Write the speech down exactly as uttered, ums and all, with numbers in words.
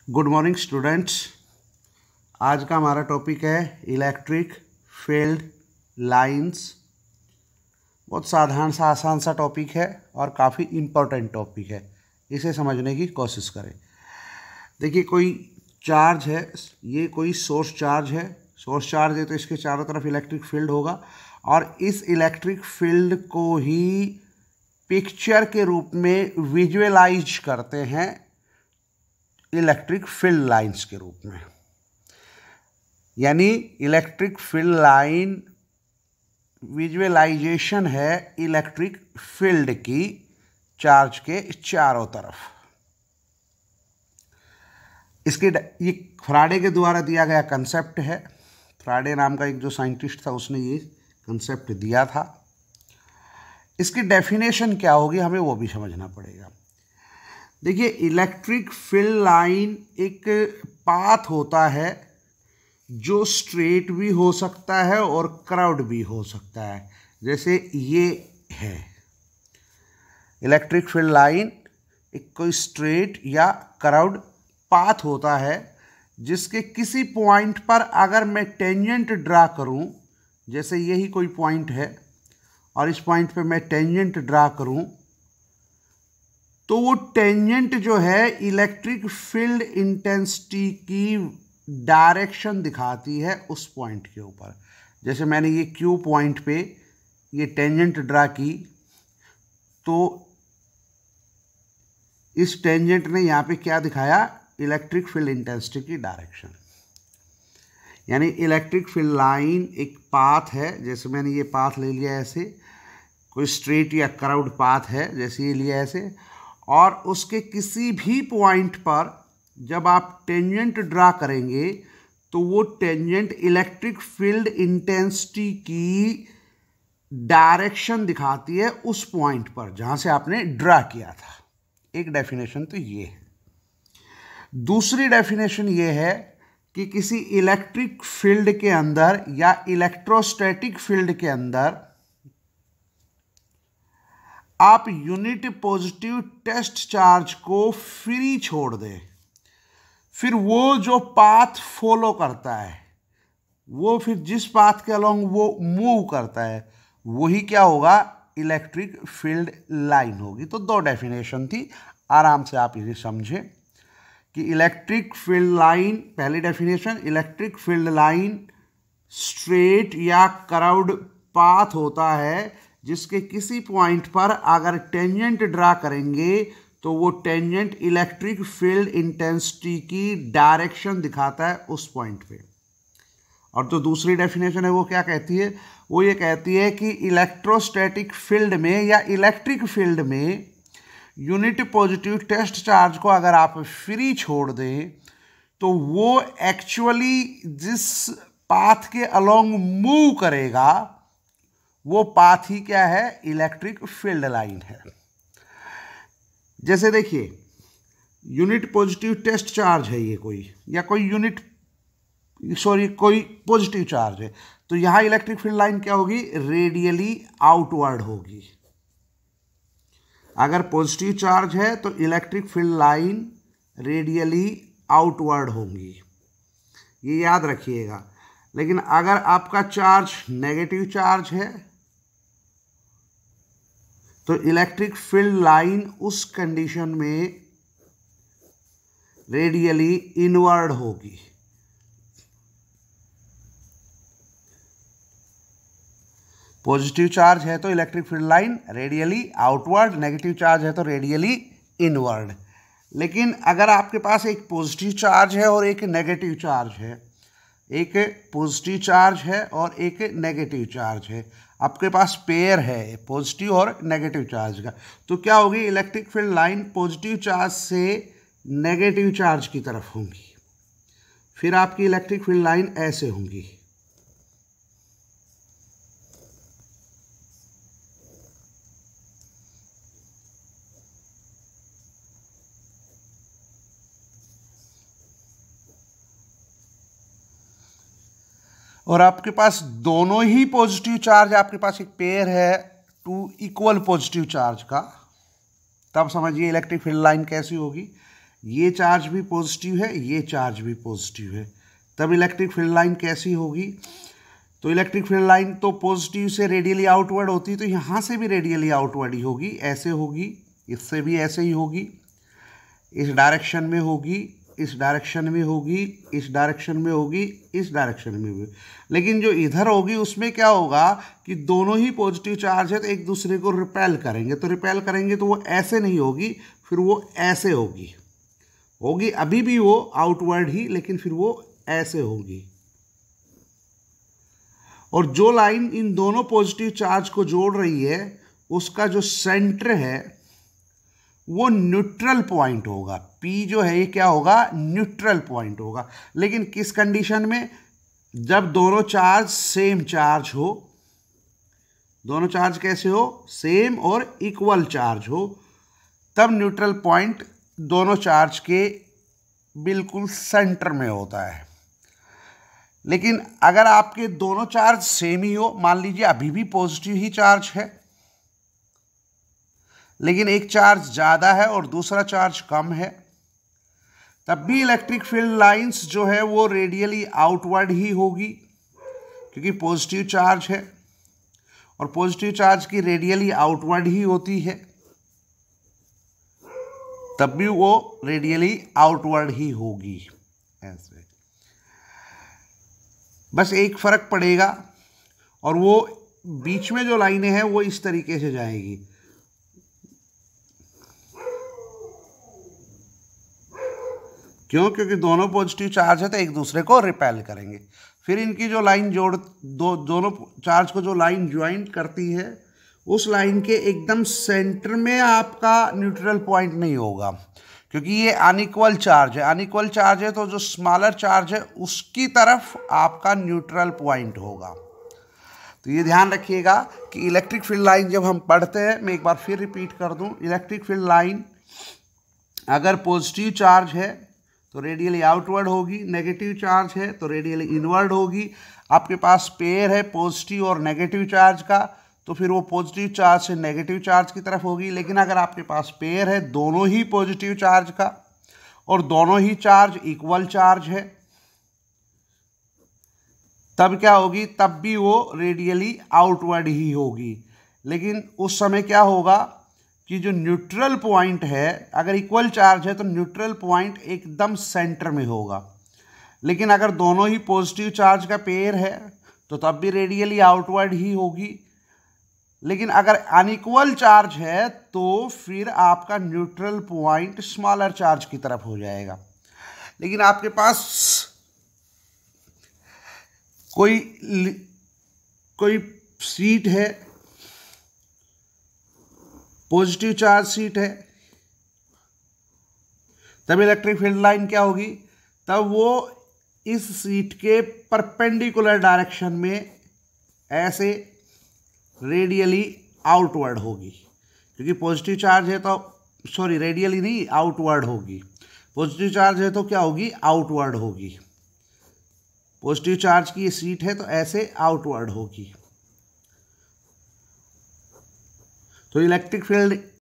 Good morning students. आज का हमारा टॉपिक है इलेक्ट्रिक फील्ड लाइंस। बहुत साधारण सा आसान सा टॉपिक है और काफ़ी इम्पोर्टेंट टॉपिक है। इसे समझने की कोशिश करें। देखिए, कोई चार्ज है, ये कोई सोर्स चार्ज है। सोर्स चार्ज है तो इसके चारों तरफ इलेक्ट्रिक फील्ड होगा और इस इलेक्ट्रिक फील्ड को ही पिक्चर के रूप में विजुअलाइज करते हैं इलेक्ट्रिक फील्ड लाइंस के रूप में। यानी इलेक्ट्रिक फील्ड लाइन विजुअलाइजेशन है इलेक्ट्रिक फील्ड की चार्ज के चारों तरफ। इसके ये फ्राडे के द्वारा दिया गया कंसेप्ट है। फ्राडे नाम का एक जो साइंटिस्ट था उसने ये कंसेप्ट दिया था। इसकी डेफिनेशन क्या होगी हमें वो भी समझना पड़ेगा। देखिए, इलेक्ट्रिक फील्ड लाइन एक पाथ होता है जो स्ट्रेट भी हो सकता है और कर्व्ड भी हो सकता है। जैसे ये है इलेक्ट्रिक फील्ड लाइन, एक कोई स्ट्रेट या कर्व्ड पाथ होता है जिसके किसी पॉइंट पर अगर मैं टेंजेंट ड्रा करूं, जैसे यही कोई पॉइंट है और इस पॉइंट पे मैं टेंजेंट ड्रा करूं, तो वो टेंजेंट जो है इलेक्ट्रिक फील्ड इंटेंसिटी की डायरेक्शन दिखाती है उस पॉइंट के ऊपर। जैसे मैंने ये क्यू पॉइंट पे ये टेंजेंट ड्रा की, तो इस टेंजेंट ने यहाँ पे क्या दिखाया, इलेक्ट्रिक फील्ड इंटेंसिटी की डायरेक्शन। यानी इलेक्ट्रिक फील्ड लाइन एक पाथ है। जैसे मैंने ये पाथ ले लिया ऐसे, कोई स्ट्रेट या कर्व्ड पाथ है, जैसे ये लिया ऐसे, और उसके किसी भी पॉइंट पर जब आप टेंजेंट ड्रा करेंगे तो वो टेंजेंट इलेक्ट्रिक फील्ड इंटेंसिटी की डायरेक्शन दिखाती है उस पॉइंट पर जहां से आपने ड्रा किया था। एक डेफिनेशन तो ये है। दूसरी डेफिनेशन ये है कि किसी इलेक्ट्रिक फील्ड के अंदर या इलेक्ट्रोस्टैटिक फील्ड के अंदर आप यूनिट पॉजिटिव टेस्ट चार्ज को फ्री छोड़ दें, फिर वो जो पाथ फॉलो करता है, वो फिर जिस पाथ के अलोंग वो मूव करता है, वही क्या होगा, इलेक्ट्रिक फील्ड लाइन होगी। तो दो डेफिनेशन थी, आराम से आप इसे समझें कि इलेक्ट्रिक फील्ड लाइन, पहली definition, electric field line straight या कर्व्ड पाथ होता है जिसके किसी पॉइंट पर अगर टेंजेंट ड्रा करेंगे तो वो टेंजेंट इलेक्ट्रिक फील्ड इंटेंसिटी की डायरेक्शन दिखाता है उस पॉइंट पे। और जो दूसरी डेफिनेशन है वो क्या कहती है, वो ये कहती है कि इलेक्ट्रोस्टैटिक फील्ड में या इलेक्ट्रिक फील्ड में यूनिट पॉजिटिव टेस्ट चार्ज को अगर आप फ्री छोड़ दें तो वो एक्चुअली जिस पाथ के अलोंग मूव करेगा वो पाथ ही क्या है, इलेक्ट्रिक फील्ड लाइन है। जैसे देखिए, यूनिट पॉजिटिव टेस्ट चार्ज है ये कोई, या कोई यूनिट सॉरी कोई पॉजिटिव चार्ज है, तो यहां इलेक्ट्रिक फील्ड लाइन क्या होगी, रेडियली आउटवर्ड होगी। अगर पॉजिटिव चार्ज है तो electric field line radially outward होगी, ये याद रखिएगा। लेकिन अगर आपका चार्ज नेगेटिव चार्ज है तो इलेक्ट्रिक फील्ड लाइन उस कंडीशन में रेडियली इनवर्ड होगी। पॉजिटिव चार्ज है तो electric field line radially outward, negative charge है तो रेडियली इनवर्ड। लेकिन अगर आपके पास एक पॉजिटिव चार्ज है और एक नेगेटिव चार्ज है, एक पॉजिटिव चार्ज है और एक नेगेटिव चार्ज है, आपके पास पेयर है पॉजिटिव और नेगेटिव चार्ज का, तो क्या होगी, electric field line positive charge से नेगेटिव चार्ज की तरफ होंगी। फिर आपकी इलेक्ट्रिक फील्ड लाइन ऐसे होंगी। और आपके पास दोनों ही पॉजिटिव चार्ज, आपके पास एक पेयर है टू इक्वल पॉजिटिव चार्ज का, तब समझिए इलेक्ट्रिक फील्ड लाइन कैसी होगी। ये चार्ज भी पॉजिटिव है, ये चार्ज भी पॉजिटिव है, तब इलेक्ट्रिक फील्ड लाइन कैसी होगी? तो इलेक्ट्रिक फील्ड लाइन तो पॉजिटिव से रेडियली आउटवर्ड होती है, तो यहाँ से भी रेडियली आउटवर्ड ही होगी, ऐसे होगी, इससे भी ऐसे ही होगी, इस डायरेक्शन में होगी, इस डायरेक्शन में होगी, इस डायरेक्शन में होगी, इस डायरेक्शन में भी। लेकिन जो इधर होगी उसमें क्या होगा कि दोनों ही पॉजिटिव चार्ज है तो एक दूसरे को रिपेल करेंगे, तो रिपेल करेंगे तो वो ऐसे नहीं होगी, फिर वो ऐसे होगी होगी अभी भी वो आउटवर्ड ही, लेकिन फिर वो ऐसे होगी। और जो लाइन इन दोनों पॉजिटिव चार्ज को जोड़ रही है उसका जो सेंटर है वो न्यूट्रल पॉइंट होगा। P जो है ये क्या होगा? न्यूट्रल पॉइंट होगा। लेकिन किस कंडीशन में? जब दोनों चार्ज सेम चार्ज हो। दोनों चार्ज कैसे हो? सेम और इक्वल चार्ज हो, तब न्यूट्रल पॉइंट दोनों चार्ज के बिल्कुल सेंटर में होता है। लेकिन अगर आपके दोनों चार्ज सेम ही हो, मान लीजिए अभी भी पॉजिटिव ही चार्ज है, लेकिन एक चार्ज ज़्यादा है और दूसरा चार्ज कम है, तब भी इलेक्ट्रिक फील्ड लाइंस जो है वो रेडियली आउटवर्ड ही होगी, क्योंकि पॉजिटिव चार्ज है और पॉजिटिव चार्ज की रेडियली आउटवर्ड ही होती है, तब भी वो रेडियली आउटवर्ड ही होगी। ऐसे बस एक फर्क पड़ेगा, और वो बीच में जो लाइनें हैं वो इस तरीके से जाएगी। क्यों? क्योंकि दोनों पॉजिटिव चार्ज है तो एक दूसरे को रिपेल करेंगे। फिर इनकी जो लाइन जोड़ दो दोनों चार्ज को जो लाइन ज्वाइन करती है, उस लाइन के एकदम सेंटर में आपका न्यूट्रल पॉइंट नहीं होगा, क्योंकि ये अनइक्वल चार्ज है। अनइक्वल चार्ज है तो जो स्मॉलर चार्ज है उसकी तरफ आपका न्यूट्रल पॉइंट होगा। तो ये ध्यान रखिएगा कि इलेक्ट्रिक फील्ड लाइन जब हम पढ़ते हैं, मैं एक बार फिर रिपीट कर दूं, इलेक्ट्रिक फील्ड लाइन अगर पॉजिटिव चार्ज है तो रेडियली आउटवर्ड होगी, नेगेटिव चार्ज है तो रेडियली इनवर्ड होगी। आपके पास पेयर है पॉजिटिव और नेगेटिव चार्ज का, तो फिर वो पॉजिटिव चार्ज से नेगेटिव चार्ज की तरफ होगी। लेकिन अगर आपके पास पेयर है दोनों ही पॉजिटिव चार्ज का और दोनों ही चार्ज इक्वल चार्ज है, तब क्या होगी? तब भी वो रेडियली आउटवर्ड ही होगी। लेकिन उस समय क्या होगा कि जो न्यूट्रल पॉइंट है, अगर इक्वल चार्ज है तो न्यूट्रल पॉइंट एकदम सेंटर में होगा। लेकिन अगर दोनों ही पॉजिटिव चार्ज का पेयर है तो तब भी रेडियली आउटवर्ड ही होगी। लेकिन अगर अनइक्वल चार्ज है तो फिर आपका न्यूट्रल पॉइंट स्मॉलर चार्ज की तरफ हो जाएगा। लेकिन आपके पास कोई कोई सीट है, पॉजिटिव चार्ज सीट है, तब इलेक्ट्रिक फील्ड लाइन क्या होगी? तब वो इस सीट के परपेंडिकुलर डायरेक्शन में ऐसे रेडियली आउटवर्ड होगी, क्योंकि पॉजिटिव चार्ज है तो सॉरी रेडियली नहीं आउटवर्ड होगी। पॉजिटिव चार्ज है तो क्या होगी? आउटवर्ड होगी। पॉजिटिव चार्ज की ये सीट है तो ऐसे आउटवर्ड होगी। तो इलेक्ट्रिक फील्ड